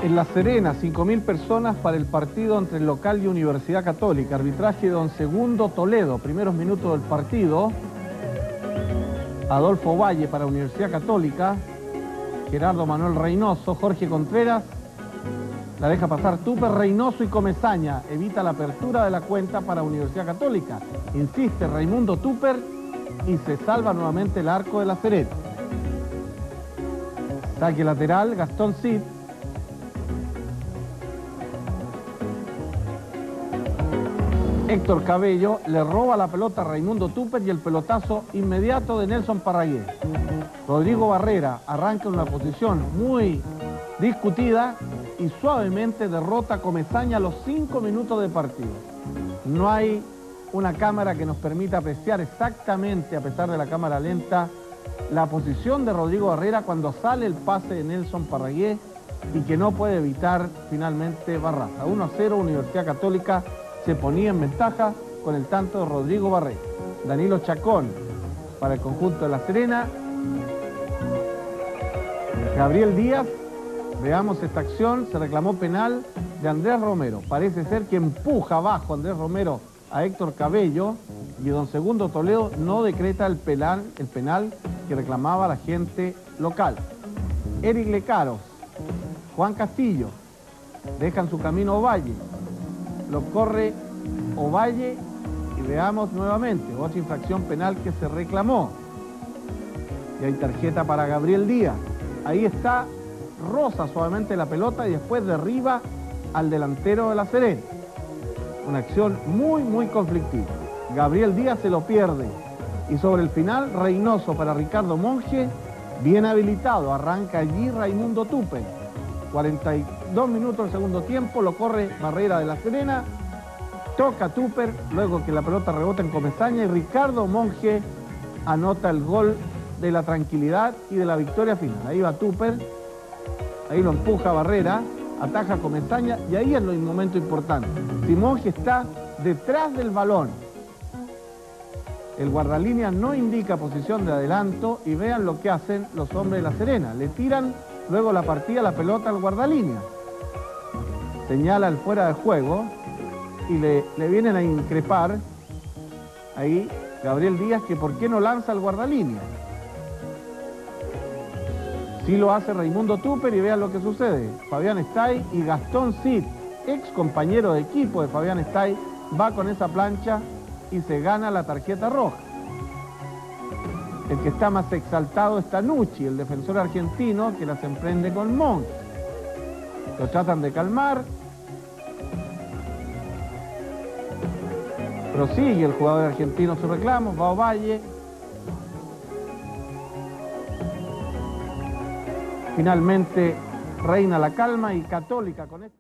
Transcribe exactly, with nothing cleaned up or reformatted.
En La Serena, cinco mil personas para el partido entre el local y Universidad Católica. Arbitraje de don Segundo Toledo. Primeros minutos del partido. Adolfo Valle para Universidad Católica. Gerardo Manuel Reynoso. Jorge Contreras. La deja pasar Tupper, Reynoso y Comesaña. Evita la apertura de la cuenta para Universidad Católica. Insiste Raimundo Tupper y se salva nuevamente el arco de La Serena. Saque lateral, Gastón Cid. Héctor Cabello le roba la pelota a Raimundo Tupper y el pelotazo inmediato de Nelson Parragué. Rodrigo Barrera arranca en una posición muy discutida y suavemente derrota a Comesaña a los cinco minutos de partido. No hay una cámara que nos permita apreciar exactamente, a pesar de la cámara lenta, la posición de Rodrigo Barrera cuando sale el pase de Nelson Parragué y que no puede evitar finalmente Barraza. uno a cero, Universidad Católica se ponía en ventaja con el tanto de Rodrigo Barrera. Danilo Chacón para el conjunto de La Serena. Gabriel Díaz, veamos esta acción, se reclamó penal de Andrés Romero. Parece ser que empuja abajo Andrés Romero a Héctor Cabello y don Segundo Toledo no decreta el penal, el penal que reclamaba la gente local. Eric Lecaros, Juan Castillo, dejan su camino Ovalle. Lo corre Ovalle y veamos nuevamente otra infracción penal que se reclamó. Y hay tarjeta para Gabriel Díaz. Ahí está, roza suavemente la pelota y después derriba al delantero de La Serena. Una acción muy, muy conflictiva. Gabriel Díaz se lo pierde. Y sobre el final, Reynoso para Ricardo Monge, bien habilitado. Arranca allí Raimundo Tupper. cuarenta y dos minutos del segundo tiempo, lo corre Barrera de La Serena, toca Tupper, luego que la pelota rebota en Comesaña y Ricardo Monge anota el gol de la tranquilidad y de la victoria final. Ahí va Tupper, ahí lo empuja Barrera, ataja Comesaña y ahí es lo un momento importante. Si Monge está detrás del balón, el guardalínea no indica posición de adelanto y vean lo que hacen los hombres de La Serena, le tiran luego la partida, la pelota al guardalínea. Señala el fuera de juego y le, le vienen a increpar ahí Gabriel Díaz que por qué no lanza al guardalínea. Sí lo hace Raimundo Tupper y vean lo que sucede. Fabián Estay y Gastón Cid, ex compañero de equipo de Fabián Estay, va con esa plancha y se gana la tarjeta roja. El que está más exaltado es Tanucci, el defensor argentino que las emprende con Monge. Lo tratan de calmar. Prosigue el jugador argentino su reclamo, va Ovalle. Finalmente reina la calma y Católica con esto.